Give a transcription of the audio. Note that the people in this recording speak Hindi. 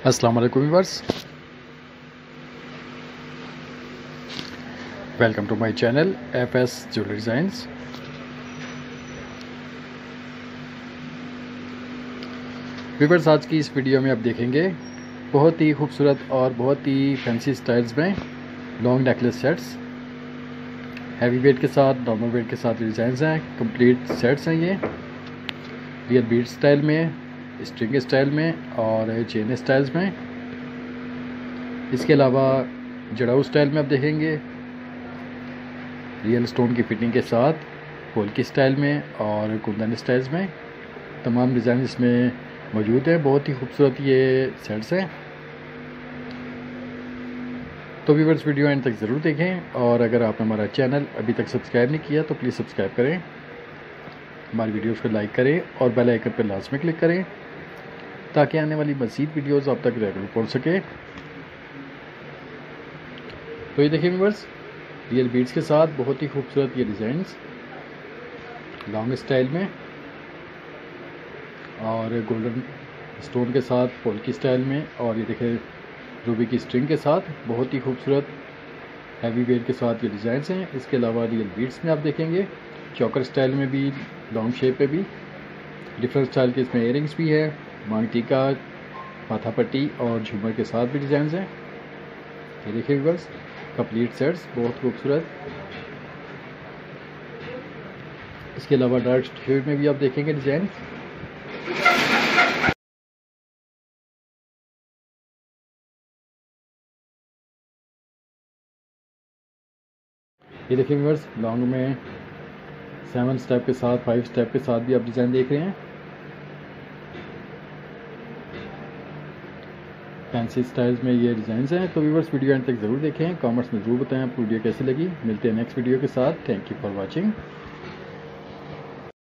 अस्सलाम वालेकुम viewers, welcome to my channel FS jewellery designs. Viewers, आज की इस वीडियो में आप देखेंगे बहुत ही खूबसूरत और बहुत ही फैंसी स्टाइल्स में long necklace sets. Heavy weight के साथ, नॉर्मल वेट के साथ डिज़ाइंस हैं। कंप्लीट सेट्स हैं ये रियल बीड स्टाइल में, स्ट्रिंग स्टाइल में और चेन स्टाइल्स में। इसके अलावा जड़ाऊ स्टाइल में आप देखेंगे रियल स्टोन की फिटिंग के साथ, पोल्की स्टाइल में और कुंदन स्टाइल्स में। तमाम डिज़ाइन इसमें मौजूद हैं। बहुत ही खूबसूरत ये सेट्स हैं। तो व्यूअर्स, वीडियो एंड तक ज़रूर देखें और अगर आपने हमारा चैनल अभी तक सब्सक्राइब नहीं किया तो प्लीज़ सब्सक्राइब करें, हमारी वीडियोज़ को लाइक करें और बेल आइकन पर लास्ट में क्लिक करें ताकि आने वाली मज़ीद वीडियोज़ आप तक रेगुलर पहुँच सके। तो ये देखिए व्यूअर्स, रियल बीड्स के साथ बहुत ही खूबसूरत ये डिज़ाइंस लॉन्ग स्टाइल में और गोल्डन स्टोन के साथ पोल्की स्टाइल में, और ये देखिए रूबी की स्ट्रिंग के साथ बहुत ही खूबसूरत हैवी वेट के साथ ये डिज़ाइंस हैं। इसके अलावा रियल बीड्स में आप देखेंगे चौकर स्टाइल में भी, लॉन्ग शेप में भी, डिफरेंट स्टाइल के इसमें इयरिंग्स भी है, मांग टीका, माथा पट्टी और झूमर के साथ भी डिज़ाइंस हैं। ये देखिए व्यूअर्स, कंप्लीट सेट्स बहुत खूबसूरत। इसके अलावा डार्क शेड में भी आप देखेंगे डिज़ाइन। ये देखिए व्यूअर्स, लॉन्ग में 7 स्टेप के साथ, 5 स्टेप के साथ भी आप डिज़ाइन देख रहे हैं। फैंसी स्टाइल्स में ये डिज़ाइंस हैं। तो व्यूअर्स, वीडियो एंड तक ज़रूर देखें, कमेंट्स में ज़रूर बताएं आपको वीडियो कैसी लगी। मिलते हैं नेक्स्ट वीडियो के साथ। Thank you for watching.